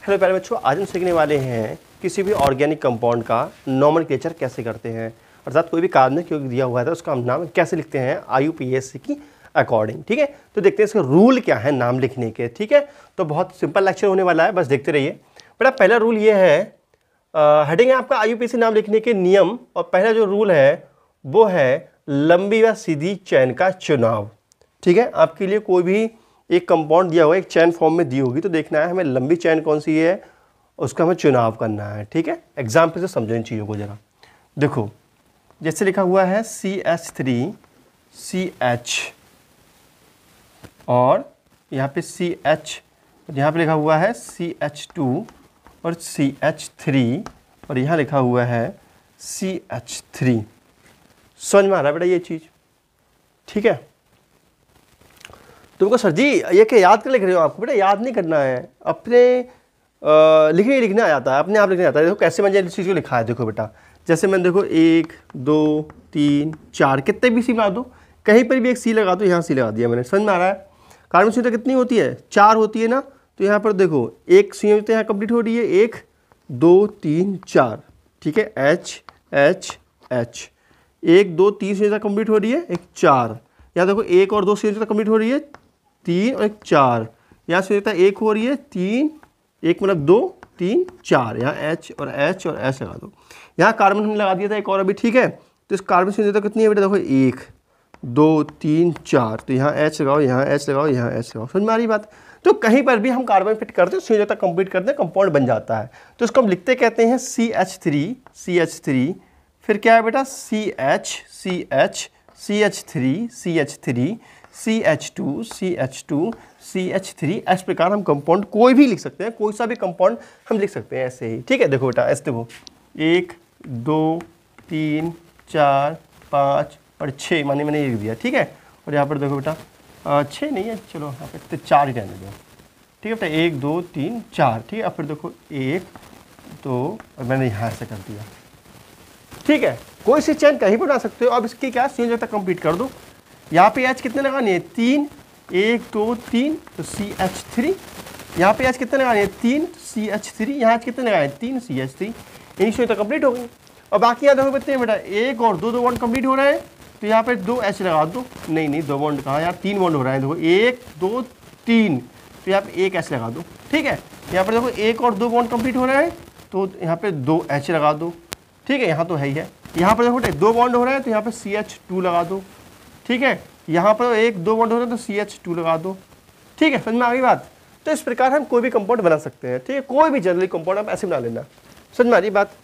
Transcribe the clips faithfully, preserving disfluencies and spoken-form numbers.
Hello प्यारे बच्चों, आज हम सीखने वाले हैं किसी भी ऑर्गेनिक कंपाउंड का नोमेनक्लेचर कैसे करते हैं, अर्थात कोई भी कार्बनिक यौगिक दिया हुआ है तो उसका हम नाम कैसे लिखते हैं I U P S C की अकॉर्डिंग। ठीक है, तो देखते हैं इसके रूल क्या है नाम लिखने के। ठीक है, तो बहुत सिंपल लेक्चर होने वाला है, बस देखते रहिए। बेटा पहला रूल ये है, हेडिंग है आपका I U P S C नाम लिखने के नियम, और पहला जो रूल है वो है लंबी व सीधी चैन का चुनाव। ठीक है, आपके लिए कोई भी एक कंपाउंड दिया हुआ है, एक चैन फॉर्म में दी होगी, तो देखना है हमें लंबी चैन कौन सी है, उसका हमें चुनाव करना है। ठीक है, एग्जाम्पल से समझो इन चीज़ों को जरा। देखो जैसे लिखा हुआ है C H three C H, और यहाँ पे सी एच, यहाँ पे लिखा हुआ है सी एच टू और सी एच थ्री, और यहाँ लिखा हुआ है सी एच थ्री। समझ में आ रहा है बेटा ये चीज़? ठीक है, तुमको सर जी ये क्या याद कर लिख रहे हो? आपको बेटा याद नहीं करना है, अपने लिखने लिखना आ जाता है, अपने आप लिखना आता है। देखो कैसे मैंने इस चीज़ को लिखा है, देखो बेटा जैसे मैंने देखो एक दो तीन चार, कितने भी सी लगा दो, कहीं पर भी एक सी लगा दो, यहाँ सी लगा दिया मैंने। समझ में आ रहा है? कार्बन संख्या कितनी होती है? चार होती है ना, तो यहाँ पर देखो एक सी तो यहाँ कंप्लीट हो रही है, एक दो तीन चार। ठीक है, एच एच एच, एक दो तीन सी कंप्लीट हो रही है, एक चार। यहाँ देखो एक और दो सी कंप्लीट हो रही है, तीन और एक चार। यहाँ से एक हो रही है, तीन, एक मतलब दो तीन चार। यहाँ एच और एच और एच लगा दो। यहाँ कार्बन हमने लगा दिया था एक और अभी। ठीक है, तो इस कार्बन से कितनी है बेटा? देखो एक दो तीन चार, तो यहाँ एच लगाओ, यहाँ एच लगाओ, यहाँ एच लगाओ। समझ में आ रही बात? तो कहीं पर भी हम कार्बन फिट करते हैं, सी तक कंप्लीट करते हैं, कंपाउंड बन जाता है। तो इसको हम लिखते कहते हैं C H three C H three, फिर क्या है बेटा C H C H C H three C H three C H two C H two C H three. इस प्रकार हम कंपाउंड कोई भी लिख सकते हैं, कोई सा भी कंपाउंड हम लिख सकते हैं ऐसे ही। ठीक है, देखो बेटा ऐसे देखो एक दो तीन चार पाँच और छः, माने मैंने लिख दिया। ठीक है, और यहाँ पर देखो बेटा छः नहीं है, चलो यहाँ पर तो चार ही रहने दो। ठीक है बेटा, एक दो तीन चार। ठीक है, अब फिर देखो एक दो, और मैंने यहाँ से कर दिया। ठीक है, कोई सी चैन कहीं पर बना सकते हो। अब इसकी क्या सी तक कंप्लीट कर दो। यहाँ पे एच कितने लगानी है? तीन, एक दो तीन, तो सी एच थ्री। यहाँ पे एच कितने लगानी है? तीन, सी एच थ्री। यहाँ एच कितने लगाए? तीन, सी एच थ्री। इनिशियल तो कंप्लीट हो गई। और बाकी यहाँ देखो कितने बेटा, एक और दो दो बॉन्ड कंप्लीट हो रहे हैं, तो यहाँ पे दो एच लगा दो। नहीं नहीं, दो बॉन्ड कहाँ, यहाँ तीन बॉन्ड हो रहे हैं। देखो एक दो तीन, तो यहाँ पे एक एच लगा दो। ठीक है, यहाँ पर देखो एक और दो बॉन्ड कंप्लीट हो रहे हैं, तो यहाँ पे दो एच लगा दो। ठीक है, यहाँ तो है ही है। यहाँ पर देखो दो बॉन्ड हो रहे हैं, तो यहाँ पे सी एच टू लगा दो। ठीक है, यहाँ पर एक दो बॉन्ड हो रहे हैं, तो सी एच टू लगा दो। ठीक है, समझ में आ गई बात? तो इस प्रकार हम कोई भी कंपाउंड बना सकते हैं। ठीक है, कोई भी जनरली कंपाउंड आप ऐसे बना लेना। समझ में आ रही बात?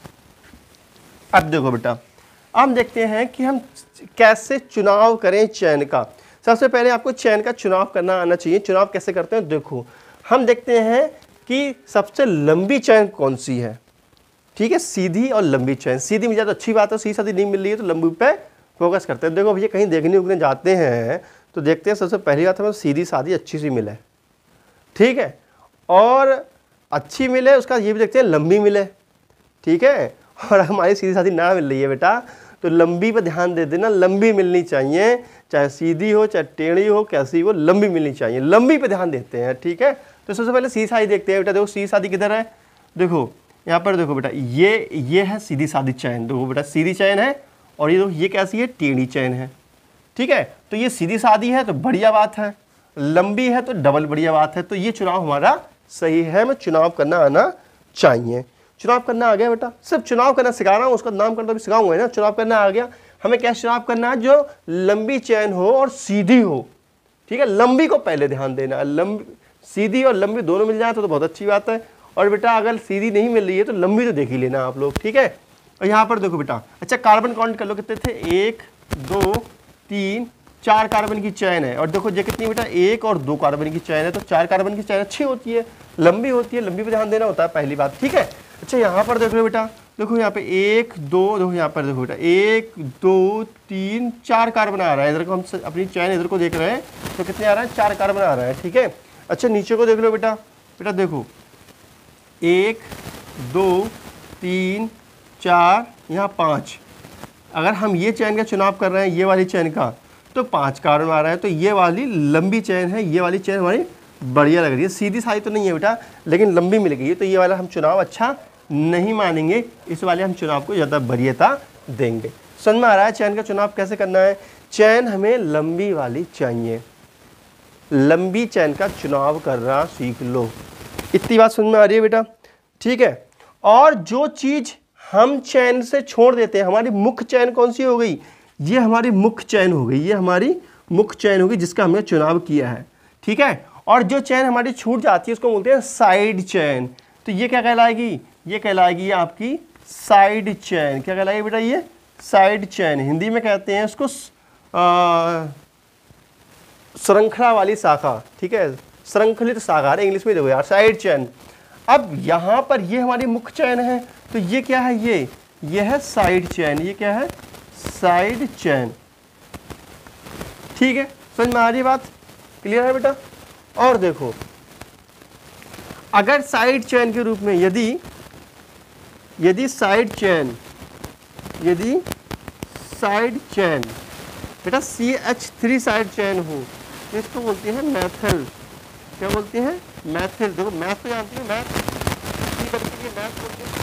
अब देखो बेटा, हम देखते हैं कि हम कैसे चुनाव करें चैन का। सबसे पहले आपको चैन का चुनाव करना आना चाहिए। चुनाव कैसे करते हैं देखो, हम देखते हैं कि सबसे लंबी चैन कौन सी है। ठीक है, सीधी और लंबी चैन। सीधी मिल जाए तो अच्छी बात है, सीधी साधी नहीं मिल रही है तो लंबी पे फोकस करते हैं। देखो भैया कहीं देखने उगने जाते हैं तो देखते हैं सबसे पहली बात हमें सीधी साधी अच्छी सी मिले। ठीक है, और अच्छी मिले उसका ये भी देखते हैं लंबी मिले। ठीक है, और हमारी सीधी साधी ना मिल रही है बेटा, तो लंबी पे ध्यान दे देना, लंबी मिलनी चाहिए, चाहे सीधी हो चाहे टेढ़ी हो, कैसी हो, लंबी मिलनी चाहिए। लंबी पे ध्यान देते हैं। ठीक है, तो सबसे पहले सीधी साधी देखते हैं बेटा। देखो सीधी साधी किधर है? देखो यहाँ पर देखो बेटा, ये ये है सीधी साधी चैन। देखो बेटा सीधी चैन है, और ये ये कैसी है? टेढ़ी चैन है। ठीक है, तो ये सीधी साधी है तो बढ़िया बात है, लंबी है तो डबल बढ़िया बात है। तो ये चुनाव हमारा सही है, हमें चुनाव करना आना चाहिए। चुनाव करना आ गया बेटा, सिर्फ चुनाव करना सिखा रहा हूँ, उसका नाम करना भी सिखाऊंगा ना। चुनाव करना आ गया, हमें क्या चुनाव करना है? जो लंबी चैन हो और सीधी हो। ठीक है, लंबी को पहले ध्यान देना, लंबी सीधी और लंबी दोनों मिल जाए तो, तो बहुत अच्छी बात है। और बेटा अगर सीधी नहीं मिल रही है तो लंबी तो देख ही लेना आप लोग। ठीक है, और यहाँ पर देखो बेटा, अच्छा कार्बन काउंट कर लो कितने थे? एक दो तीन चार कार्बन की चैन है, और देखो ये कितनी बेटा? एक और दो कार्बन की चैन है, तो चार कार्बन की चैन अच्छी होती है, लंबी होती है, लंबी पे ध्यान देना होता है पहली बात। ठीक है, अच्छा यहाँ पर देख लो बेटा, देखो यहाँ पे एक दो, देखो यहाँ पर देखो बेटा एक दो तीन चार कार्बन आ रहा है। इधर को हम अपनी चैन इधर को देख रहे हैं तो कितने आ रहा है? चार कार्बन आ रहा है। ठीक है, अच्छा नीचे को देख लो बेटा, बेटा देखो एक दो तीन चार, यहाँ पाँच। अगर हम ये चैन का चुनाव कर रहे हैं, ये वाली चैन का, तो पाँच कार्बन आ रहा है। तो ये वाली लंबी चैन है, ये वाली चैन हमारी बढ़िया लग रही है, सीधी सादी तो नहीं है बेटा लेकिन लंबी मिल गई है, तो ये वाला हम चुनाव अच्छा नहीं मानेंगे, इस वाले हम चुनाव को ज़्यादा वरीयता देंगे। समझ में आ रहा है चैन का चुनाव कैसे करना है? चैन हमें लंबी वाली चाहिए, लंबी चैन का चुनाव करना सीख लो। इतनी बात समझ में आ रही है बेटा? ठीक है। और जो चीज़ हम चैन से छोड़ देते हैं, हमारी मुख्य चैन कौन सी हो गई? ये हमारी मुख्य चैन हो गई, ये हमारी मुख्य चैन होगी जिसका हमने चुनाव किया है। ठीक है। और जो चैन हमारी छूट जाती है उसको बोलते हैं साइड चैन। तो ये क्या कहलाएगी? ये कहलाएगी आपकी साइड चैन। क्या कहलाएगी बेटा? ये साइड चैन। हिंदी में कहते हैं इसको श्रृंखला वाली शाखा। ठीक है, श्रृंखलित शाखा, इंग्लिश में देखो यार, साइड चैन। अब यहाँ पर ये हमारी मुख्य चैन है, तो ये क्या है? ये ये है साइड चैन। ये क्या है? Side chain. ठीक है, समझ में आ रही बात? क्लियर है बेटा? और देखो, अगर साइड चैन के रूप में यदि यदि साइड चैन यदि साइड चैन बेटा C H three side chain हो तो इसको बोलते हैं मैथल। क्या बोलते हैं? मैथल। देखो मैथ तो जानती है, मैथ मैथ बोलते हैं।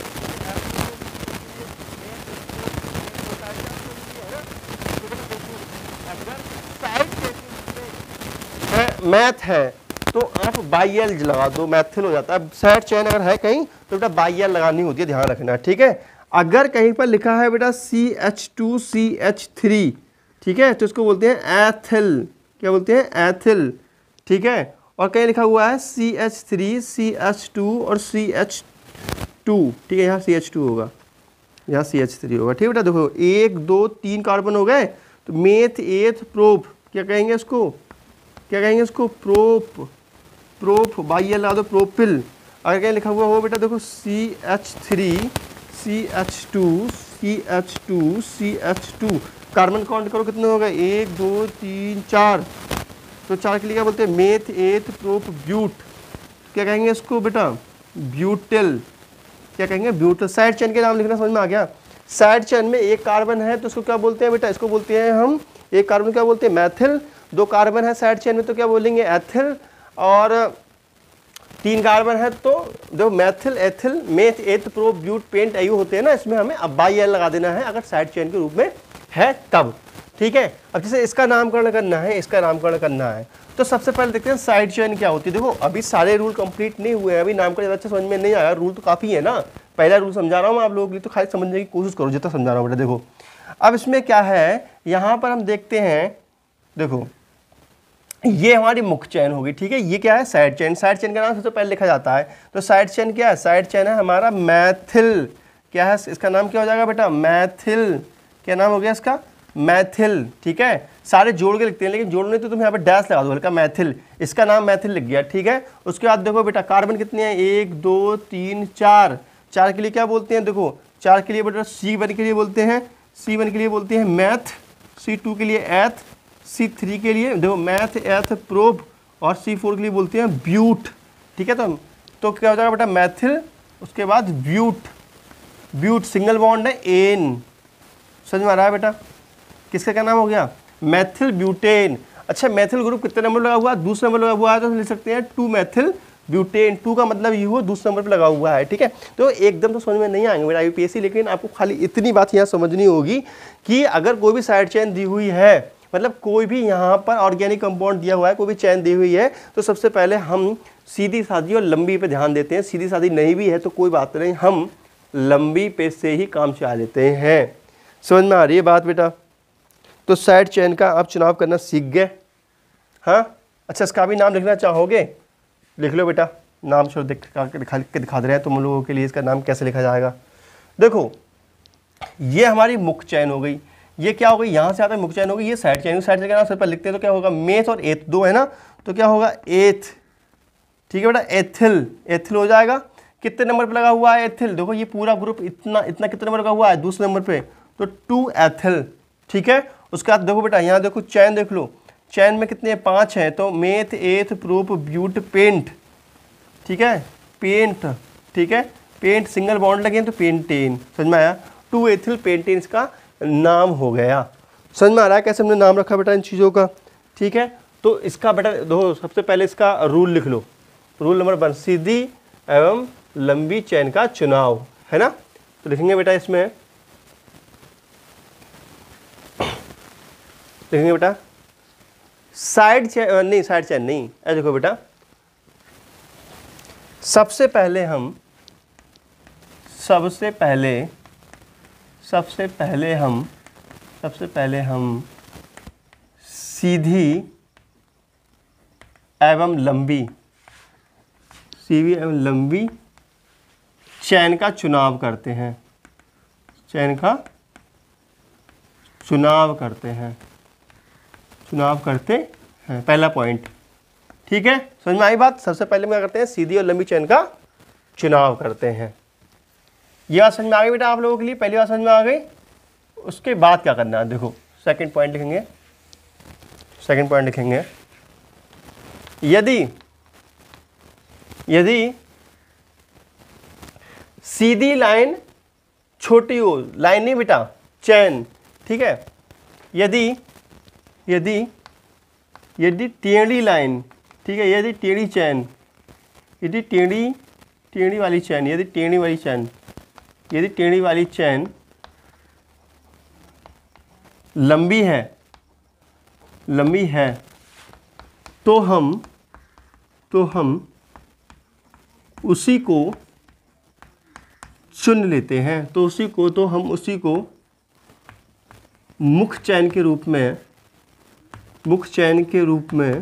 मैथ है तो आप बाई एल लगा दो, मैथिल हो जाता है। साइड चैन अगर है कहीं तो बेटा बाई एल लगानी होती है, ध्यान रखना। ठीक है। अगर कहीं पर लिखा है बेटा C H two C H three, ठीक है, तो इसको बोलते हैं एथिल। क्या बोलते हैं? एथिल। ठीक है। और कहीं लिखा हुआ है C H three C H two और सी एच टू, ठीक है, यहाँ सी एच टू होगा, यहाँ सी एच थ्री होगा। ठीक है बेटा। देखो एक दो तीन कार्बन हो गए, तो मेथ एथ प्रोप, क्या कहेंगे इसको? क्या कहेंगे इसको? प्रोप। प्रोप बाई एल लगा दो, प्रोपिल। अगर कहीं लिखा हुआ हो बेटा देखो C H three C H two C H two C H two, carbon count करो कितने हो गए? एक दो तीन चार, तो चार के लिए क्या बोलते हैं? Meth eth prop ब्यूट। क्या कहेंगे इसको बेटा? ब्यूटिल। क्या कहेंगे? ब्यूटिल। साइड चैन के नाम लिखना समझ में आ गया? साइड चैन में एक कार्बन है तो इसको क्या बोलते हैं बेटा? इसको बोलते हैं हम, एक कार्बन क्या बोलते हैं? मैथिल। दो कार्बन है साइड चैन में तो क्या बोलेंगे? एथिल। और तीन कार्बन है तो देखो methyl ethyl meth eth pro but pent आयु होते हैं ना, इसमें हमें अब बाई एल लगा देना है अगर साइड चैन के रूप में है तब। ठीक है। अब जैसे इसका नामकरण करना है, इसका नामकरण करना है, तो सबसे पहले देखते हैं साइड चैन क्या होती है। देखो अभी सारे रूल कंप्लीट नहीं हुए हैं, अभी नामकरण ज़्यादा अच्छा समझ में नहीं आया, रूल तो काफ़ी है ना। पहला रूल समझा रहा हूँ मैं आप लोगों के लिए, तो खाली समझने की कोशिश करो जितना समझा रहा हूँ बेटा। देखो अब इसमें क्या है, यहाँ पर हम देखते हैं, देखो ये हमारी मुख्य चैन होगी। ठीक है। ये क्या है? साइड चैन। साइड चैन का नाम सबसे पहले लिखा जाता है, तो साइड चैन क्या है? साइड चैन है हमारा मैथिल। क्या है इसका नाम? क्या हो जाएगा बेटा? मैथिल। क्या नाम हो गया इसका? मैथिल। ठीक है। सारे जोड़ के लिखते हैं, लेकिन जोड़ने तो तुम यहाँ पे डैश लगा दो हल्का, मैथिल। इसका नाम मैथिल लिख गया। ठीक है। उसके बाद देखो बेटा कार्बन कितने हैं? एक दो तीन चार। चार के लिए क्या बोलते हैं? देखो चार के लिए बेटा सी वन के लिए बोलते हैं, सी वन के लिए बोलते हैं मैथ, सी टू के लिए एथ, सी थ्री के लिए देखो मैथ एथ प्रोब, और सी फोर के लिए बोलते हैं ब्यूट। ठीक है। तो तो क्या हो जाएगा बेटा? मैथिल। उसके बाद ब्यूट। ब्यूट सिंगल बॉन्ड है एन। समझ में आ रहा है बेटा? किसका क्या नाम हो गया? Methyl butane. अच्छा मैथिल ग्रुप कितने नंबर लगा हुआ है? दूसरे नंबर लगा हुआ है, तो लिख सकते हैं टू मैथिल ब्यूटेन। टू का मतलब ये हो दूसरे नंबर पर लगा हुआ है। ठीक है। तो एकदम तो समझ में नहीं आएंगे बेटा यूपीएससी, लेकिन आपको खाली इतनी बात यहाँ समझनी होगी कि अगर कोई भी साइड चेन दी हुई है, मतलब कोई भी यहाँ पर ऑर्गेनिक कंपाउंड दिया हुआ है, कोई भी चैन दी हुई है, तो सबसे पहले हम सीधी सादी और लंबी पे ध्यान देते हैं। सीधी सादी नहीं भी है तो कोई बात नहीं, हम लंबी पे से ही काम चला लेते हैं। समझ में आ रही है बात बेटा? तो साइड चैन का आप चुनाव करना सीख गए। हाँ अच्छा, इसका भी नाम लिखना चाहोगे? लिख लो बेटा, नाम छोड़ दिखा दिखा के दिखा दे रहे हैं तुम लोगों के लिए, इसका नाम कैसे लिखा जाएगा। देखो ये हमारी मुख्य चैन हो गई, ये क्या हो गई? यहाँ से आता है मुख्य चैन हो गई, ये साइड चैन। साइड चैन का नाम सिर्फ लिखते हैं तो क्या होगा? मेथ और एथ दो है ना, तो क्या होगा? एथ। ठीक है बेटा, एथिल। एथिल हो जाएगा। कितने नंबर पे लगा हुआ है एथिल? देखो ये पूरा ग्रुप इतना इतना कितने नंबर लगा हुआ है? दूसरे नंबर पे, तो टू एथिल। ठीक है। उसके बाद देखो बेटा यहाँ देखो चैन देख लो, चैन में कितने? पाँच हैं, तो meth eth prop but paint. ठीक है, पेंट। ठीक है, पेंट सिंगल बॉन्ड लगे तो पेंटेन। समझ में आया? टू एथिल पेंटेन इसका नाम हो गया। समझ में आ रहा है कैसे हमने नाम रखा बेटा इन चीज़ों का? ठीक है। तो इसका बेटा देखो सबसे पहले इसका रूल लिख लो, रूल नंबर वन, सीधी एवं लंबी चैन का चुनाव, है ना। तो लिखेंगे बेटा इसमें, लिखेंगे बेटा साइड चैन, नहीं साइड चैन नहीं, ऐसे देखो बेटा सबसे पहले हम सबसे पहले सबसे पहले हम सबसे पहले हम सीधी एवं लंबी सीधी एवं लंबी चैन का चुनाव करते हैं, चैन का चुनाव करते हैं चुनाव करते हैं पहला पॉइंट, ठीक है, समझ में आई बात। सबसे पहले क्या करते हैं, सीधी और लंबी चैन का चुनाव करते हैं। ये बात समझ में आ गई बेटा आप लोगों के लिए, पहली बात समझ में आ गई। उसके बाद क्या करना है, देखो सेकंड पॉइंट लिखेंगे, सेकंड पॉइंट लिखेंगे, यदि यदि सीधी लाइन छोटी हो, लाइन नहीं बेटा चैन, ठीक है, यदि यदि यदि टेढ़ी लाइन, ठीक है, यदि टेढ़ी चैन, यदि टेढ़ी टेढ़ी वाली चैन यदि टेढ़ी वाली चैन यदि टेढ़ी वाली चैन लंबी है लंबी है तो हम तो हम उसी को चुन लेते हैं तो उसी को तो हम उसी को मुख्य चैन के रूप में मुख्य चैन के रूप में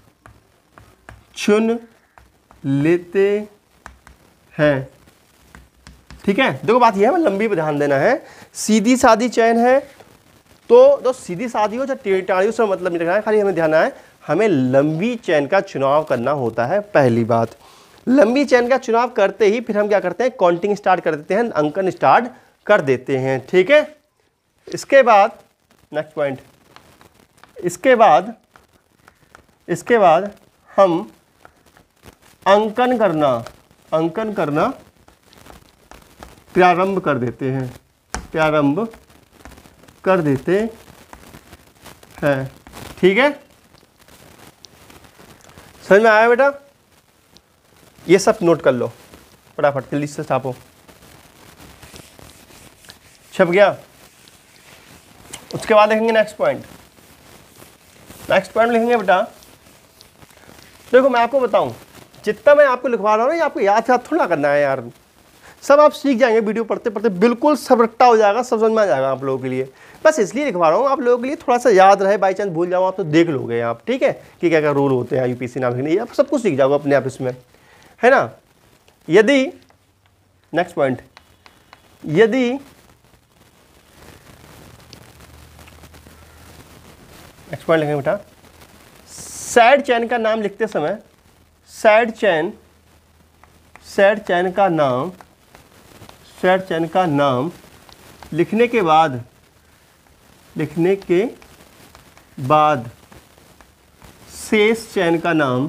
चुन लेते हैं, ठीक है। देखो बात यह है, लंबी पे ध्यान देना है। सीधी सादी चैन है तो तो सीधी सादी हो चाहे टेढ़ी से मतलब नहीं रखना है, खाली हमें ध्यान है हमें लंबी चैन का चुनाव करना होता है। पहली बात, लंबी चैन का चुनाव करते ही फिर हम क्या करते हैं, काउंटिंग स्टार्ट कर देते हैं, अंकन स्टार्ट कर देते हैं, ठीक है। इसके बाद नेक्स्ट पॉइंट, इसके बाद इसके बाद हम अंकन करना अंकन करना प्रारंभ कर देते हैं प्रारंभ कर देते हैं, ठीक है। समझ में आया बेटा, ये सब नोट कर लो फटाफट, जल्दी से छापो, छप गया। उसके बाद लिखेंगे नेक्स्ट पॉइंट, नेक्स्ट पॉइंट लिखेंगे बेटा, देखो मैं आपको बताऊं जितना मैं आपको लिखवा रहा हूँ ना, ये आपको याद याद थोड़ा करना है यार, सब आप सीख जाएंगे वीडियो पढ़ते पढ़ते, बिल्कुल सब रट्टा हो जाएगा, सब समझ में आ जाएगा आप लोगों के लिए। बस इसलिए लिखवा रहा हूँ आप लोगों के लिए, थोड़ा सा याद रहे, बाई चांस भूल जाओ आप तो देख लोगे आप, ठीक है, कि क्या क्या रूल होते हैं यूपीएससी नाम लिखने, आप सब कुछ सीख जाओगे अपने आप इसमें, है ना। यदि नेक्स्ट पॉइंट, यदि नेक्स्ट पॉइंट लिखेंगे बेटा, साइड चैन का नाम लिखते समय साइड चैन साइड चैन का नाम साइड चैन का नाम लिखने के बाद लिखने के बाद शेष चैन का नाम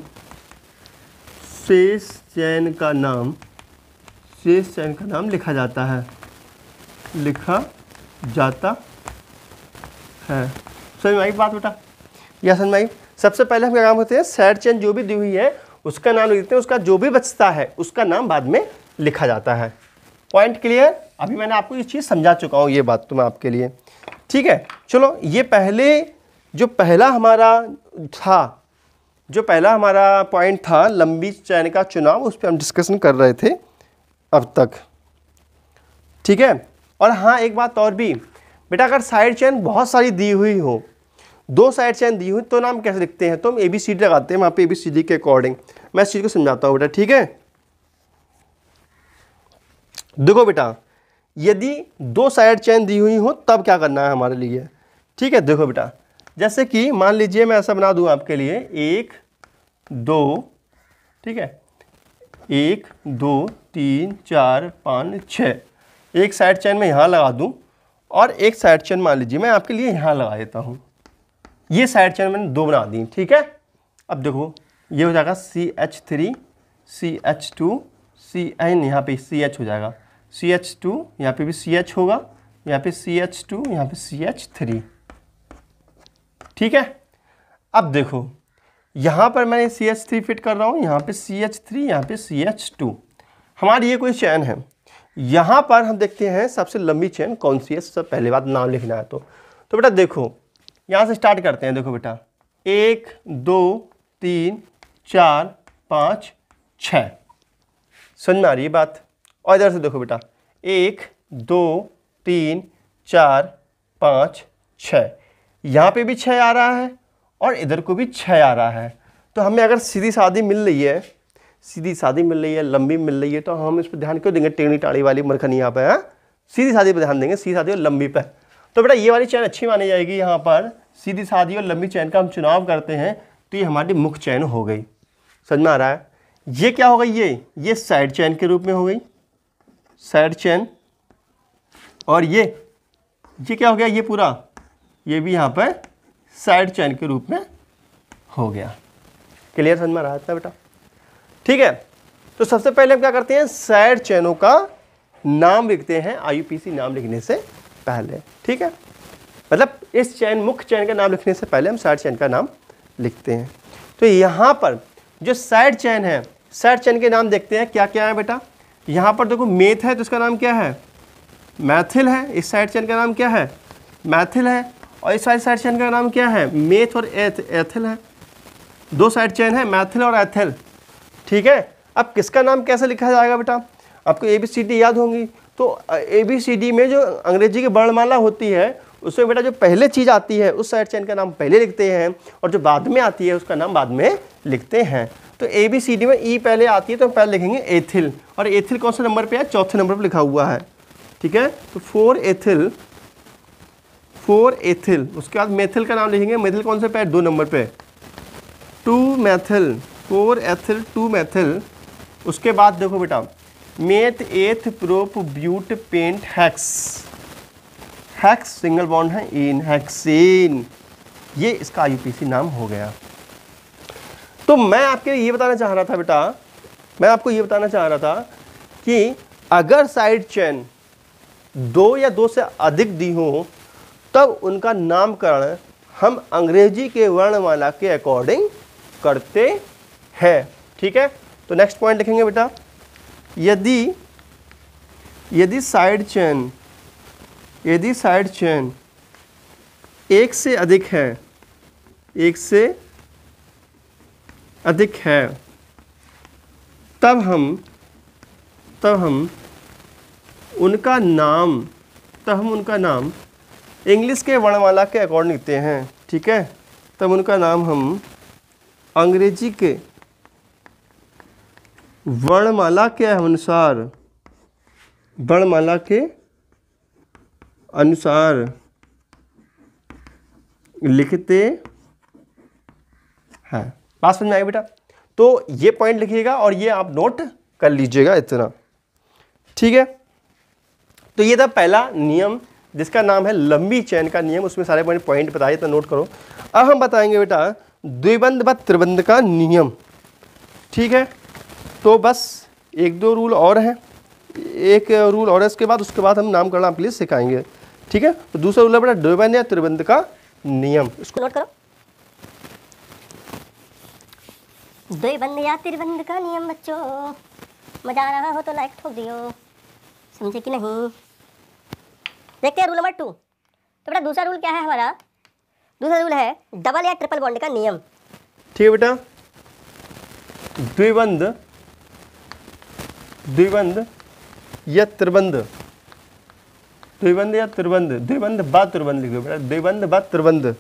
शेष चैन का नाम शेष चैन का नाम लिखा जाता है लिखा जाता है। समझ में आई बात बेटा, या समझ में आई। सबसे पहले हम क्या काम करते हैं, साइड चैन जो भी दी हुई है उसका नाम लिख देते हैं, उसका जो भी बचता है उसका नाम बाद में लिखा जाता है। पॉइंट क्लियर, अभी मैंने आपको ये चीज़ समझा चुका हूँ, ये बात तो मैं आपके लिए, ठीक है। चलो ये पहले जो पहला हमारा था जो पहला हमारा पॉइंट था लंबी चैन का चुनाव, उस पर हम डिस्कशन कर रहे थे अब तक, ठीक है। और हाँ एक बात और भी बेटा, अगर साइड चैन बहुत सारी दी हुई हो, दो साइड चैन दी हुई तो नाम कैसे लिखते हैं, तो हम ए बी सी डी लगाते हैं वहाँ पे, ए बी सी डी के अकॉर्डिंग। मैं इस चीज़ को समझाता हूँ बेटा, ठीक है। देखो बेटा, यदि दो साइड चैन दी हुई हो तब क्या करना है हमारे लिए, ठीक है। देखो बेटा, जैसे कि मान लीजिए मैं ऐसा बना दूँ आपके लिए, एक दो, ठीक है, एक दो तीन चार पाँच छः, एक साइड चैन मैं यहाँ लगा दूँ और एक साइड चैन मान लीजिए मैं आपके लिए यहाँ लगा देता हूँ। ये साइड चैन मैंने दो बना दी, ठीक है। अब देखो ये हो जाएगा C H three C H two C N, यहाँ पे सी एच हो जाएगा, सी एच टू यहाँ पे भी सी एच होगा, यहाँ पे सी एच टू यहाँ पे सी एच थ्री, ठीक है। अब देखो यहाँ पर मैं सी एच थ्री फिट कर रहा हूँ, यहाँ पे सी एच थ्री, यहाँ पे सी एच टू। हमारी ये कोई चैन है। यहाँ पर हम देखते हैं सबसे लंबी चैन कौन सी है, सब पहले बात नाम लिखना है। तो तो बेटा देखो यहाँ से स्टार्ट करते हैं। देखो बेटा एक दो तीन चार पाँच छः, समझ में आ रही है बात। और इधर से देखो बेटा एक दो तीन चार पाँच छः, यहाँ पे भी छः आ रहा है और इधर को भी छः आ रहा है। तो हमें अगर सीधी सादी मिल रही है, सीधी सादी मिल रही है, लंबी मिल रही है, तो हम इस पर ध्यान क्यों देंगे टेढ़ी टाड़ी वाली मरखनी यहाँ पे है, सीधी सादी पर ध्यान देंगे, सीधी सादी और लंबी पे। तो बेटा ये वाली चैन अच्छी मानी जाएगी। यहाँ पर सीधी सादी और लंबी चैन का हम चुनाव करते हैं तो ये हमारी मुख्य चैन हो गई। समझ में आ रहा है। ये क्या हो गई, ये ये साइड चैन के रूप में हो गई, साइड चैन। और ये ये क्या हो गया, ये पूरा ये भी यहाँ पर साइड चैन के रूप में हो गया। क्लियर, समझ में आ रहा था बेटा। ठीक है, तो सबसे पहले हम क्या करते हैं, साइड चैनों का नाम लिखते हैं आई यू पी सी नाम लिखने से पहले। ठीक है, मतलब इस चैन मुख्य चैन का नाम लिखने से पहले हम साइड चैन का नाम लिखते हैं। तो यहाँ पर जो साइड चैन है, साइड चैन के नाम देखते हैं क्या क्या है बेटा। यहाँ पर देखो मेथ है तो इसका नाम क्या है, मैथिल है। इस साइड चैन का नाम क्या है, मैथिल है। और इस वाली साइड चैन का नाम क्या है, मेथ और एथ एथिल है। दो साइड चैन है, मैथिल और एथिल। ठीक है, अब किसका नाम कैसे लिखा जाएगा बेटा, आपको ए बी सी डी याद होंगी। तो ए बी सी डी में जो अंग्रेजी की वर्णमाला होती है उसमें बेटा जो पहले चीज़ आती है उस साइड चैन का नाम पहले लिखते हैं और जो बाद में आती है उसका नाम बाद में लिखते हैं। तो ए बी सी डी में ई पहले आती है तो हम पहले लिखेंगे एथिल। और एथिल कौन से नंबर पे है, चौथे नंबर पर लिखा हुआ है। ठीक है, तो फोर एथिल, फोर एथिल। उसके बाद मेथिल का नाम लिखेंगे, मेथिल कौन से पे है, दो नंबर पे, two methyl, four ethyl two methyl. उसके बाद देखो बेटा meth eth prop but pent hex, hex single bond है इन, हेक्सेन। ये इसका आई यू पी सी नाम हो गया। तो मैं आपके लिए ये बताना चाह रहा था बेटा, मैं आपको ये बताना चाह रहा था कि अगर साइड चैन दो या दो से अधिक दी हो तब उनका नामकरण हम अंग्रेजी के वर्णमाला के अकॉर्डिंग करते हैं। ठीक है, तो नेक्स्ट पॉइंट लिखेंगे बेटा, यदि यदि साइड चैन यदि साइड चैन एक से अधिक है, एक से अधिक है तब हम तब हम उनका नाम तब हम उनका नाम इंग्लिश के वर्णमाला के अकॉर्डिंग लिखते हैं। ठीक है, तब उनका नाम हम अंग्रेजी के वर्णमाला के अनुसार वर्णमाला के अनुसार लिखते हैं। बात समझ में आई बेटा। तो ये पॉइंट लिखिएगा और ये आप नोट कर लीजिएगा इतना। ठीक है, तो ये था पहला नियम जिसका नाम है लंबी चैन का नियम। उसमें सारे पॉइंट पॉइंट बताइए तो नोट करो। अब हम बताएंगे बेटा द्विबंध व त्रिबंध का नियम। ठीक है, तो बस एक दो रूल और हैं, एक रूल और है इसके बाद, उसके बाद हम नामकरण आपके लिए सिखाएंगे। ठीक है, तो दूसरा रूल है बेटा द्विबंध या त्रिबंध का नियम। इसको नोट करो, द्विबंध या त्रिबंध का नियम बच्चों। मजा आ रहा हो तो लाइक ठोक दियो, समझे कि नहीं। देखते हैं रूल नंबर टू। तो बेटा दूसरा रूल क्या है हमारा, दूसरा रूल है डबल या ट्रिपल बॉन्ड का नियम। ठीक है बेटा, द्विबंध द्विबंध या त्रिबंध, द्विबंध या त्रिबंध, द्विबंध बा त्रिबंध लिख दो बेटा, द्विबंध बा त्रिबंध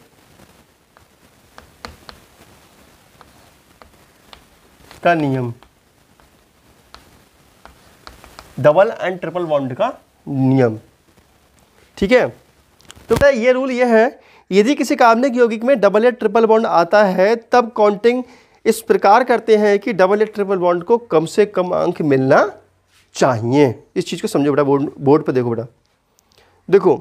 का नियम, डबल एंड ट्रिपल बॉन्ड का नियम। ठीक है, तो बेटा ये रूल ये है, यदि किसी कार्बनिक यौगिक में डबल या ट्रिपल बॉन्ड आता है तब काउंटिंग इस प्रकार करते हैं कि डबल या ट्रिपल बॉन्ड को कम से कम अंक मिलना चाहिए। इस चीज़ को समझो बेटा, बोर्ड बोर्ड पर देखो बेटा। देखो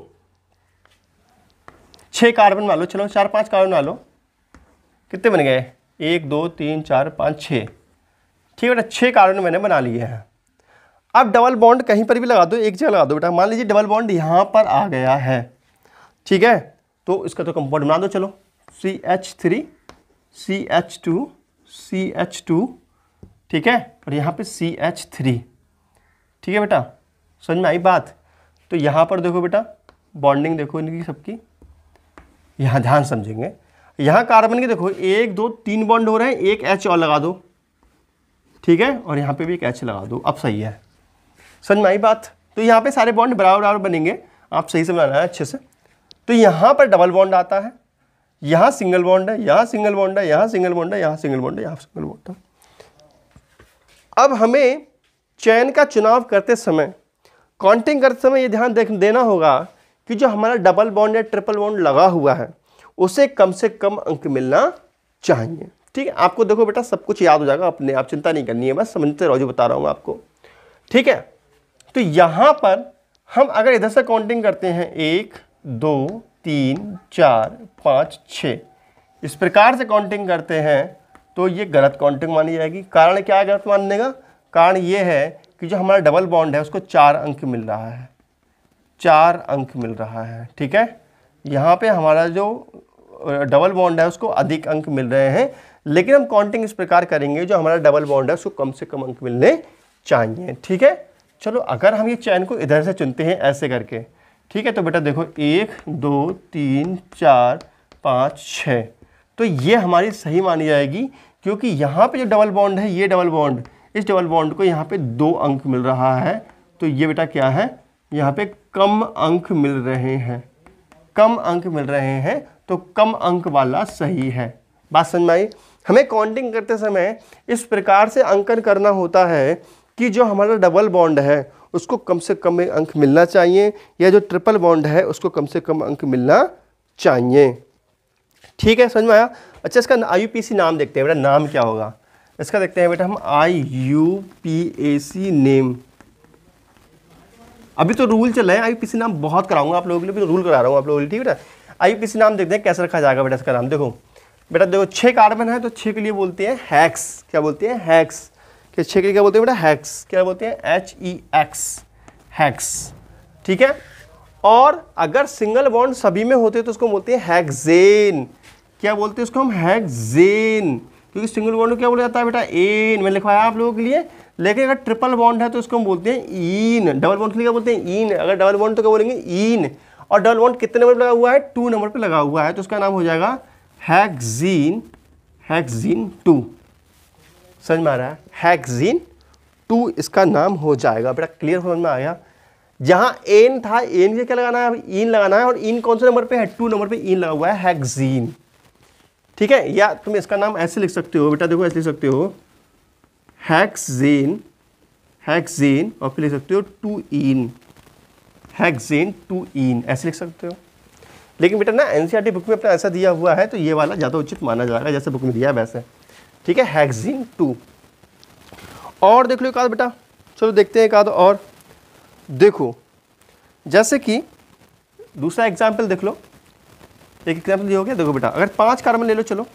छः कार्बन मान लो, चलो चार पांच कार्बन मान लो, कितने बन गए, एक दो तीन चार पाँच छः। ठीक है बेटा, छः कार्बन मैंने बना लिए हैं। अब डबल बॉन्ड कहीं पर भी लगा दो, एक जगह लगा दो बेटा। मान लीजिए डबल बॉन्ड यहाँ पर आ गया है। ठीक है, तो इसका तो कंपाउंड बना दो, चलो C H three C H two C H two, ठीक है, और यहाँ पे सी एच थ्री, ठीक है बेटा, समझ में आई बात। तो यहाँ पर देखो बेटा बॉन्डिंग देखो इनकी सबकी, यहाँ ध्यान समझेंगे, यहाँ कार्बन के देखो एक दो तीन बॉन्ड हो रहे हैं, एक एच और लगा दो, ठीक है, और यहाँ पे भी एक एच लगा दो, अब सही है, समझ में आई बात। तो यहाँ पे सारे बॉन्ड बराबर बराबर बनेंगे, आप सही समझाना है अच्छे से। तो यहाँ पर डबल बॉन्ड आता है, यहाँ सिंगल बॉन्ड है, यहाँ सिंगल बॉन्ड है, यहाँ सिंगल बॉन्ड है, यहाँ सिंगल बॉन्ड है, यहाँ सिंगल बॉन्ड है। अब हमें चयन का चुनाव करते समय, काउंटिंग करते समय ये ध्यान देख देना होगा कि जो हमारा डबल बॉन्ड या ट्रिपल बॉन्ड लगा हुआ है उसे कम से कम अंक मिलना चाहिए, ठीक है। आपको देखो बेटा सब कुछ याद हो जाएगा अपने आप, चिंता नहीं करनी है, बस समझते रहो जो बता रहा हूँ आपको, ठीक है। तो यहाँ पर हम अगर इधर से काउंटिंग करते हैं एक दो तीन चार पाँच छः, इस प्रकार से काउंटिंग करते हैं तो ये गलत काउंटिंग मानी जाएगी। कारण क्या है गलत मानने का? कारण ये है कि जो हमारा डबल बॉन्ड है उसको चार अंक मिल रहा है, चार अंक मिल रहा है, ठीक है। यहाँ पे हमारा जो डबल बॉन्ड है उसको अधिक अंक मिल रहे हैं, लेकिन हम काउंटिंग इस प्रकार करेंगे जो हमारा डबल बॉन्ड है उसको कम से कम अंक मिलने चाहिए, ठीक है। चलो अगर हम ये चयन को इधर से चुनते हैं ऐसे करके, ठीक है, तो बेटा देखो एक दो तीन चार पाँच छः, तो ये हमारी सही मानी जाएगी, क्योंकि यहाँ पे जो डबल बॉन्ड है ये डबल बॉन्ड, इस डबल बॉन्ड को यहाँ पे दो अंक मिल रहा है, तो ये बेटा क्या है, यहाँ पे कम अंक मिल रहे हैं, कम अंक मिल रहे हैं, तो कम अंक वाला सही है। बात समझ में आई? हमें काउंटिंग करते समय इस प्रकार से अंकन करना होता है कि जो हमारा डबल बॉन्ड है उसको कम से कम अंक मिलना चाहिए, या जो ट्रिपल बॉन्ड है उसको कम से कम अंक मिलना चाहिए, ठीक है, समझ में आया। अच्छा, इसका आई यू पी ए सी नाम देखते हैं बेटा, नाम क्या होगा इसका, देखते हैं बेटा हम I U P A C name. अभी तो रूल चल रहा है, आई यू पी ए सी नाम बहुत कराऊंगा आप लोगों के लिए, भी रूल करा रहा हूँ आप लोगों के लिए, ठीक है बेटा। आई यू पी ए सी नाम देखते हैं कैसे रखा जाएगा बेटा इसका नाम। देखो बेटा देखो छः कार्बन है तो छः के लिए बोलते हैं हैक्स, क्या बोलते हैं, हैक्स, कि छः के लिए क्या बोलते हैं बेटा, हैक्स, क्या बोलते हैं, एच ई एक्स, हैक्स, ठीक है। और अगर सिंगल बॉन्ड सभी में होते तो उसको बोलते हैं हेक्सेन, क्या बोलते हैं उसको हम, हेक्सेन, क्योंकि सिंगल बॉन्ड को क्या बोला जाता है बेटा, एन, मैंने लिखवाया आप लोगों के लिए। लेकिन अगर ट्रिपल बॉन्ड है तो उसको हम बोलते हैं ईन, डबल बॉन्ड के लिए क्या बोलते हैं, ईन, अगर डबल बॉन्ड तो क्या बोलेंगे, ईन। और डबल बॉन्ड कितने नंबर पर लगा हुआ है, टू नंबर पर लगा हुआ है, तो उसका नाम हो जाएगा हेक्सीन, हेक्सीन टू, समझ में आ रहा है, हेक्सीन टू इसका नाम हो जाएगा बेटा, क्लियर समझ में आ गया। जहाँ एन था, एन के क्या लगाना है, अब इन लगाना है, और इन कौन से नंबर पे है, टू नंबर पे इन लगा हुआ है, हेक्सीन, ठीक है। या तुम इसका नाम ऐसे लिख सकते हो बेटा, देखो ऐसे लिख सकते हो, हेक्सेन, हेक्सेन, और फिर लिख सकते हो two ene, hexene two ene, ऐसे लिख सकते हो। लेकिन बेटा ना एनसीईआरटी बुक में अपना ऐसा दिया हुआ है तो ये वाला ज़्यादा उचित माना जाएगा, जैसे बुक में दिया है वैसे, ठीक है, हेक्सेन टू। और देख लो एक आध बेटा, चलो देखते हैं एक आध और। देखो जैसे कि दूसरा एग्जाम्पल देख लो, एक एग्जाम्पल ये हो गया, देखो बेटा अगर पांच कार्बन ले लो, चलो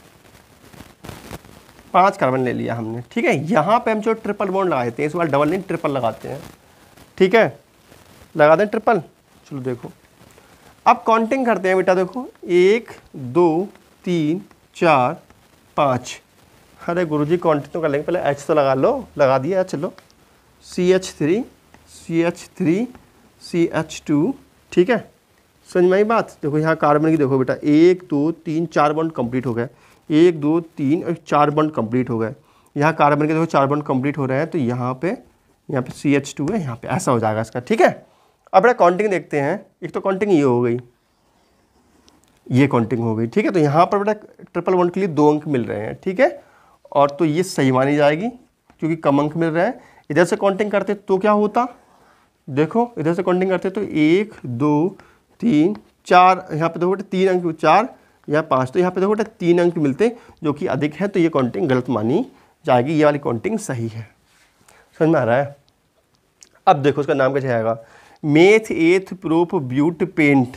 पांच कार्बन ले लिया हमने, ठीक है। यहाँ पे हम जो ट्रिपल बॉन्ड लगाते हैं, इस बार डबल नहीं ट्रिपल लगाते हैं, ठीक है, लगा दें ट्रिपल। चलो देखो अब काउंटिंग करते हैं बेटा, देखो एक दो तीन चार पाँच, अरे गुरुजी काउंटिंग तो कर लेंगे, पहले एच तो लगा लो, लगा दिया, चलो C H three, C H three, C H two, ठीक है, समझ में आई बात। देखो यहाँ कार्बन की देखो बेटा एक दो तीन चार बॉन्ड कंप्लीट हो गए, एक दो तीन और चार बॉन्ड कंप्लीट हो गए। यहाँ कार्बन के देखो चार बॉन्ड कंप्लीट हो रहे हैं, तो यहाँ पे यहाँ पे सी एच टू है, यहाँ पे ऐसा हो जाएगा इसका, ठीक है। अब बेटा काउंटिंग देखते हैं, एक तो काउंटिंग ये हो गई, ये काउंटिंग हो गई, ठीक है। तो यहाँ पर बेटा ट्रिपल बॉन्ड के लिए दो अंक मिल रहे हैं, ठीक है, और तो ये सही मानी जाएगी क्योंकि कम अंक मिल रहे हैं। इधर से काउंटिंग करते तो क्या होता, देखो इधर से काउंटिंग करते तो एक दो तीन चार, यहाँ पे देखो बेटा तीन अंक, चार या पाँच, तो यहाँ पे देखो बेटा तीन अंक मिलते जो कि अधिक है, तो ये काउंटिंग गलत मानी जाएगी, ये वाली काउंटिंग सही है, समझ में आ रहा है। अब देखो उसका नाम क्या जाएगा, meth eth prop but pent,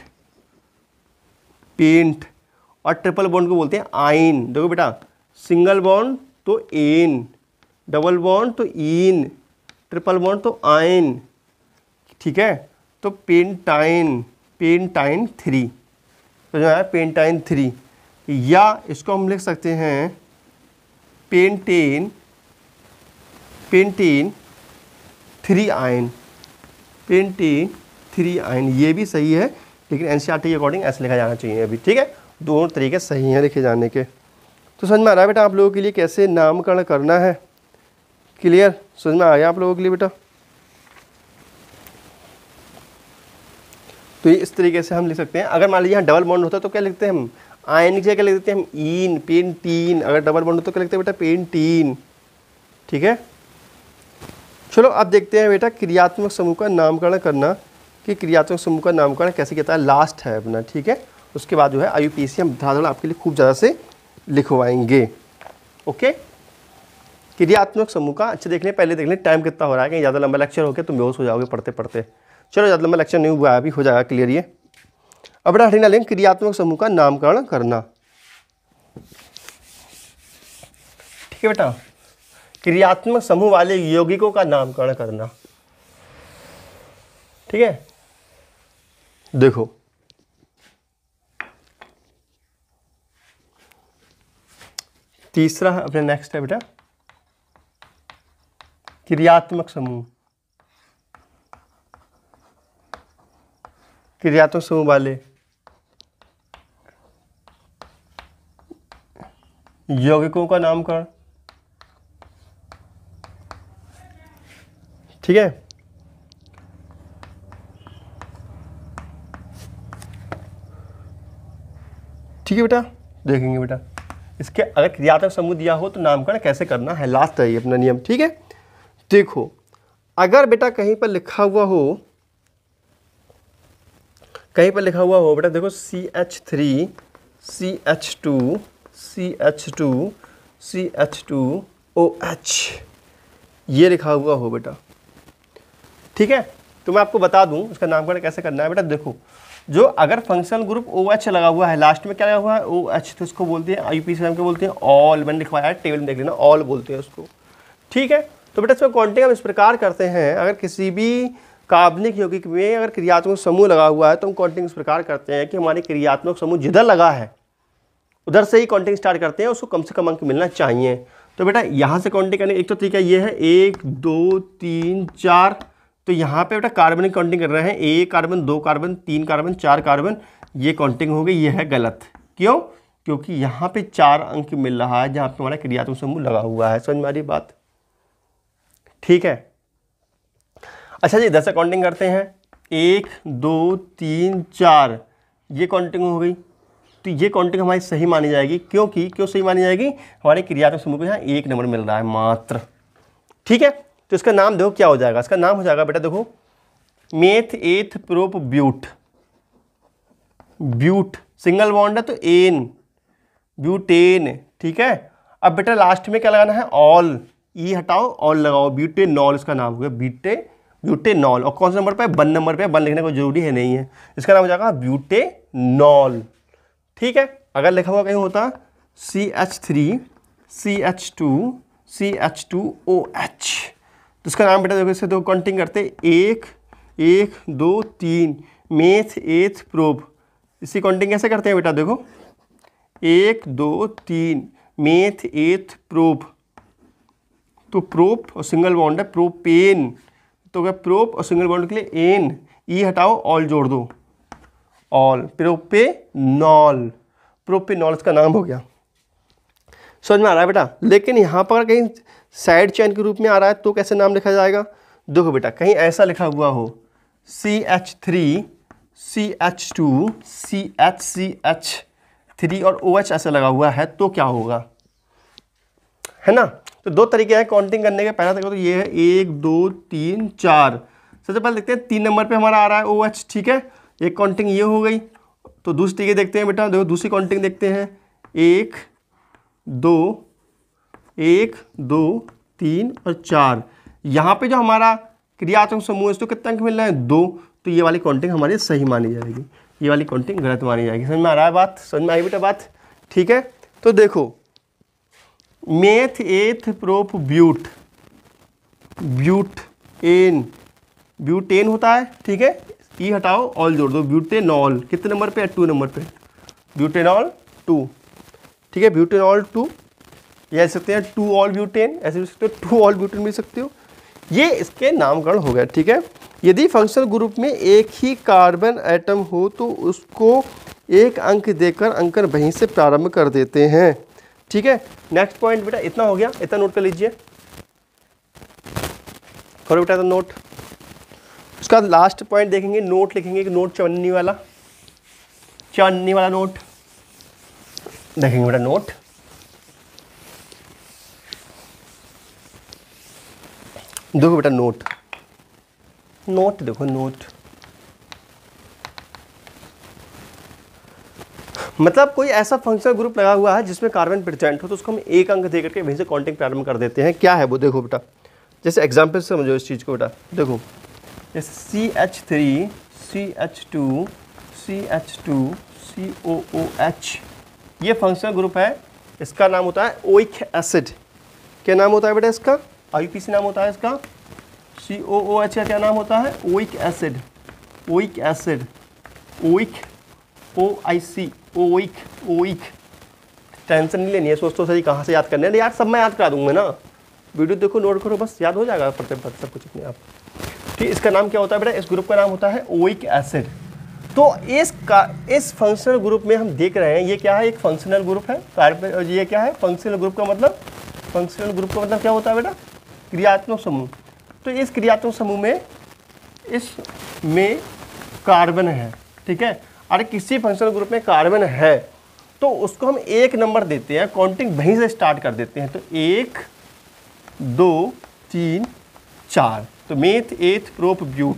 pent, और ट्रिपल बॉन्ड को बोलते हैं आइन। देखो बेटा सिंगल बॉन्ड तो एन, डबल बॉन्ड तो इन, ट्रिपल बॉन्ड तो आइन, ठीक है। तो पेंटाइन, पेंटाइन थ्री, तो जो है पेंटाइन थ्री, या इसको हम लिख सकते हैं pentane, pentane three yne, pentane three yne, ये भी सही है, लेकिन एनसीईआरटी के अकॉर्डिंग ऐसे लिखा जाना चाहिए अभी, ठीक है। दोनों तरीके सही हैं लिखे जाने के। तो समझ में आ रहा है बेटा आप लोगों के लिए कैसे नामकरण करना है? क्लियर, समझ में आ गया आप लोगों के लिए बेटा? तो ये इस तरीके से हम लिख सकते हैं। अगर मान लीजिए यहाँ डबल बॉन्ड होता है तो क्या लिखते हैं हम? आयन की जगह क्या लिख देते हैं हम? Ene, pentene. अगर डबल बॉन्ड होता तो क्या लिखते हैं बेटा? पेंटीन, ठीक है। चलो अब देखते हैं बेटा क्रियात्मक समूह का नामकरण करना, कि क्रियात्मक समूह का नामकरण कैसे किया है। लास्ट है अपना, ठीक है। उसके बाद जो है I U P S C हम धड़ाधड़ आपके लिए खूब ज़्यादा से लिखवाएंगे। ओके, क्रियात्मक समूह का अच्छा देख लें, पहले देख लें टाइम कितना हो रहा है, कहीं ज़्यादा लंबा लेक्चर हो गया तुम बेहोश हो जाओगे पढ़ते पढ़ते। चलो ज़्यादा लंबा लेक्चर नहीं हुआ, अभी हो जाएगा क्लियर ये। अब बेटा हटिंग लेंगे क्रियात्मक समूह का नामकरण करना, ठीक है बेटा। क्रियात्मक समूह वाले यौगिकों का नामकरण करना, ठीक है। देखो तीसरा अपने नेक्स्ट है बेटा क्रियात्मक समूह, क्रियात्मक समूह वाले यौगिकों का नामकरण, ठीक है। ठीक है बेटा, देखेंगे बेटा इसके अगर क्रियात्मक समूह दिया हो तो नामकरण कैसे करना है, लास्ट है ये अपना नियम, ठीक है। देखो अगर बेटा कहीं पर लिखा हुआ हो, कहीं पर लिखा हुआ हो बेटा, देखो C H three C H two C H two C H two O H, ये लिखा हुआ हो बेटा, ठीक है। तो मैं आपको बता दूं इसका नामकरण कैसे करना है बेटा। देखो जो अगर फंक्शनल ग्रुप ओ एच लगा हुआ है, लास्ट में क्या लगा हुआ है? ओ एच, तो इसको बोलते हैं आई पी सी के बोलते हैं ऑल। मैंने लिखवाया है टेबल में देख लेना, ऑल बोलते हैं उसको, ठीक है। तो बेटा इसमें काउंटिंग हम इस प्रकार करते हैं, अगर किसी भी कार्बनिक यौगिक में अगर क्रियात्मक समूह लगा हुआ है तो हम काउंटिंग इस प्रकार करते हैं कि हमारे क्रियात्मक समूह जिधर लगा है उधर से ही काउंटिंग स्टार्ट करते हैं, उसको कम से कम अंक मिलना चाहिए। तो बेटा यहाँ से काउंटिंग करने एक तो तरीका ये है, एक दो तीन चार, तो यहाँ पे बेटा कार्बनिक काउंटिंग कर रहे हैं, एक कार्बन, दो कार्बन, तीन कार्बन, चार कार्बन, ये काउंटिंग हो गई, ये है गलत। क्यों? क्योंकि यहाँ पे चार अंक मिल रहा है जहाँ पे हमारा क्रियात्मक समूह लगा हुआ है। समझ में आ रही बात? ठीक है। अच्छा जी, इधर से काउंटिंग करते हैं, एक दो तीन चार, ये काउंटिंग हो गई। तो ये काउंटिंग हमारी सही मानी जाएगी, क्योंकि क्यों सही मानी जाएगी? हमारे क्रियात्मक समूह को यहाँ एक नंबर मिल रहा है मात्र, ठीक है। तो इसका नाम देखो क्या हो जाएगा, इसका नाम हो जाएगा बेटा देखो meth eth prop but, but single bond है तो एन, ब्यूटेन, ठीक है। अब बेटा लास्ट में क्या लगाना है? ऑल, ई हटाओ ऑल लगाओ, ब्यूटेनॉल इसका नाम हो गया, ब्यूटे ब्यूटेनॉल। और कौन से नंबर पे? वन नंबर पे, वन लिखने को जरूरी है नहीं है, इसका नाम हो जाएगा ब्यूटेनॉल, ठीक है। अगर लिखा हुआ कहीं होता C H three C H two C H two O H, तो इसका नाम बेटा देखो, इससे दो काउंटिंग करते, एक एक दो तीन, मेथ एथ प्रोप, इसी काउंटिंग कैसे करते हैं बेटा? देखो एक दो तीन, मेथ एथ प्रोप, तो प्रोप और सिंगल बॉन्ड है प्रोपेन, तो क्या प्रोप और सिंगल बॉन्ड के लिए एन, ई हटाओ ऑल जोड़ दो, ऑल, प्रोपेनॉल, प्रोपेनॉल इसका नाम हो गया। समझ में आ रहा है बेटा? लेकिन यहाँ पर कहीं साइड चेन के रूप में आ रहा है तो कैसे नाम लिखा जाएगा? देखो बेटा कहीं ऐसा लिखा हुआ हो C H three C H two C H C H three और ओ एच ऐसा लगा हुआ है तो क्या होगा, है ना। तो दो तरीके हैं काउंटिंग करने के। पहला तरीका तो ये है, एक दो तीन चार। सबसे पहले देखते हैं तीन नंबर पे हमारा आ रहा है ओ एच, ठीक है, एक काउंटिंग ये हो गई। तो दूसरी तरीके देखते हैं बेटा, देखो दूसरी काउंटिंग देखते हैं, एक दो एक दो तीन और चार। यहाँ पे जो हमारा क्रियात्मक समूह है इसको कितना अंक मिल रहा है? दो। तो ये वाली काउंटिंग हमारी सही मानी जाएगी, ये वाली काउंटिंग गलत मानी जाएगी। समझ में आ रहा है बात? समझ में आई बेटा बात? ठीक है। तो देखो meth eth prop but, but ane, butane होता है, ठीक है, ई हटाओ ऑल जोड़ दो, ब्यूटेनॉल कितने नंबर पे है? टू नंबर पे, ब्यूटेनॉल टू। ठीक है, ब्यूटेनॉल टू, या लिख सकते हैं टू ऑल ब्यूटेन, ऐसे लिख सकते हो टू ऑल ब्यूटेन भी सकते हो। ये इसके नामकरण हो गया, ठीक है। यदि फंक्शनल ग्रुप में एक ही कार्बन एटम हो तो उसको एक अंक देकर अंकन वहीं से प्रारंभ कर देते हैं, ठीक है। नेक्स्ट पॉइंट बेटा इतना हो गया, इतना नोट कर लीजिए, करो बेटा तो नोट। उसका लास्ट पॉइंट देखेंगे, नोट लिखेंगे, नोट चवन्नी वाला, चवन्नी वाला नोट देखेंगे बेटा, नोट देखो बेटा, नोट नोट देखो, नोट मतलब कोई ऐसा फंक्शनल ग्रुप लगा हुआ है जिसमें कार्बन प्रेजेंट हो तो उसको हम एक अंक दे करके वहीं से काउंटिंग प्रारंभ कर देते हैं। क्या है वो देखो बेटा, जैसे एग्जांपल से समझो इस चीज़ को बेटा, देखो जैसे C H three C H two C H two C O O H, ये फंक्शनल ग्रुप है, इसका नाम होता है ओइक एसिड। क्या नाम होता है बेटा इसका? आई पी सी नाम होता है इसका। सी ओ ओ एच का क्या नाम होता है? Oic acid, oic acid, oic O I C, oic, oic. Tension नहीं लेनी है, सोच तो सही कहाँ से याद करने है यार, सब मैं याद करा दूंगा ना, वीडियो देखो, नोट करो, बस याद हो जाएगा पढ़ते पढ़ते सब कुछ अपने आप, ठीक। इसका नाम क्या होता है बेटा? इस ग्रुप का नाम होता है ओइक एसिड। तो इस का इस फंक्शनल ग्रुप में हम देख रहे हैं, ये क्या है? एक फंक्शनल ग्रुप है। कार्बन, ये क्या है? फंक्शनल ग्रुप का मतलब, फंक्शनल ग्रुप का मतलब क्या होता है बेटा? क्रियात्मक समूह। तो इस क्रियात्मक समूह में इसमें कार्बन है, ठीक है। अरे किसी फंक्शनल ग्रुप में कार्बन है तो उसको हम एक नंबर देते हैं, काउंटिंग वहीं से स्टार्ट कर देते हैं। तो एक, दो, तीन, चार, तो मेथ, एथ, प्रोप, ब्यूट,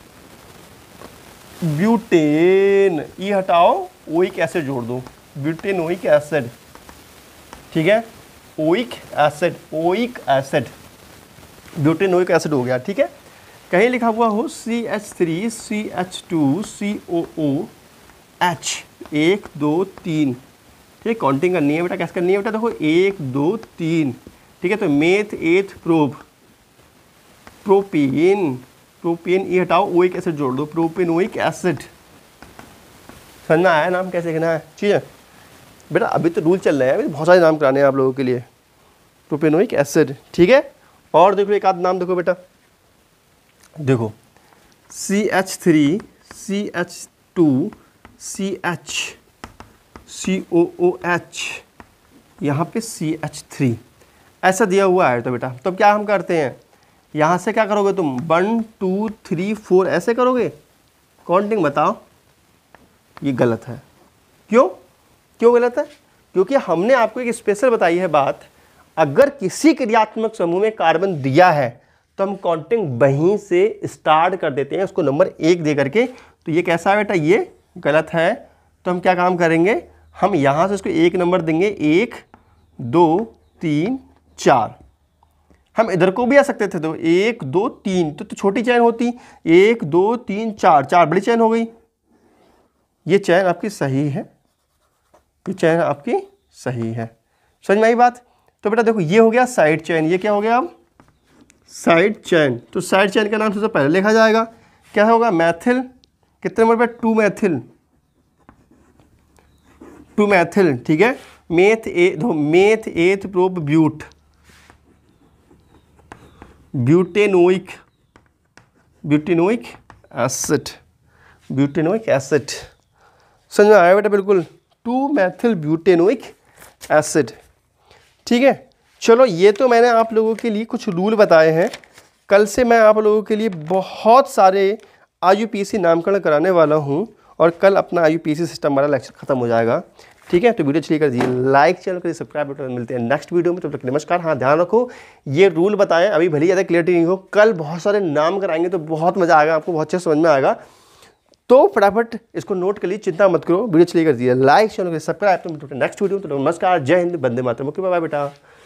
ब्यूटेन, ई हटाओ, ओइक एसिड जोड़ दो, ब्यूटेन ओइक एसिड, ठीक है। Oic acid, oic acid, butane oic acid हो गया, ठीक है। कहीं लिखा हुआ हो C H three C H two C O O H, एक, दो, तीन, ठीक, काउंटिंग करनी है बेटा। कैसे करनी है बेटा? देखो एक, दो, तीन, ठीक है। तो meth, eth, prop, propane, propane, ये हटाओ, ओइक एसिड जोड़ दो, प्रोपेन ओइक एसिड। समझ में आया नाम कैसे लिखना है? ठीक है बेटा, अभी तो रूल चल रहे हैं, अभी बहुत सारे नाम कराने हैं आप लोगों के लिए। प्रोपेनोइक एसिड, ठीक है। और देखो एक आध नाम देखो बेटा, देखो C H three C H two C H C O O H, यहाँ पे सी एच थ्री ऐसा दिया हुआ है। तो बेटा तब तो क्या हम करते हैं, यहाँ से क्या करोगे तुम? वन टू थ्री फोर ऐसे करोगे, काउंटिंग बताओ। ये गलत है। क्यों क्यों गलत है? क्योंकि हमने आपको एक स्पेशल बताई है बात, अगर किसी क्रियात्मक समूह में कार्बन दिया है तो हम काउंटिंग वहीं से स्टार्ट कर देते हैं, उसको नंबर एक दे करके। तो ये कैसा है बेटा? ये गलत है। तो हम क्या काम करेंगे, हम यहाँ से उसको एक नंबर देंगे, एक, दो, तीन, चार। हम इधर को भी आ सकते थे, तो एक, दो, तीन, तो, तो छोटी चैन होती, एक, दो, तीन, चार, चार बड़ी चैन हो गई। ये चैन आपकी सही है, ये चैन आपकी सही है। समझ में आई बात? तो बेटा देखो ये हो गया साइड चैन, ये क्या हो गया अब? Side chain. तो साइड चैन का नाम सबसे पहले लिखा जाएगा, क्या होगा? मैथिल। कितने नंबर पे? टू मैथिल, टू मैथिल, ठीक है। मेथ ए दो, meth, eth, prop, but, butanoic, butanoic acid, butanoic acid. समझ में आया बेटा? बिल्कुल, टू मैथिल ब्यूटेनोइक एसिड, ठीक है। चलो ये तो मैंने आप लोगों के लिए कुछ रूल बताए हैं। कल से मैं आप लोगों के लिए बहुत सारे आई यू पी सी नामकरण कराने वाला हूं, और कल अपना I U P C system वाला लेक्चर खत्म हो जाएगा, ठीक है। तो वीडियो अच्छी कर दीजिए लाइक, चैनल करिए सब्सक्राइब, बटन। मिलते हैं नेक्स्ट वीडियो में, तब तक नमस्कार। हाँ ध्यान रखो, ये रूल बताएं अभी भले ज़्यादा क्लियरिटी नहीं हो, कल बहुत सारे नाम कराएंगे तो बहुत मज़ा आएगा, आपको बहुत अच्छे समझ में आएगा। तो फटाफट इसको नोट कर लीजिए, चिंता मत करो। वीडियो अच्छी कर दीजिए लाइक, चैनल करिए सब्सक्राइब। तो नेक्स्ट वीडियो में, तो नमस्कार, जय हिंद, वंदे मातरम। ओके बाय बेटा।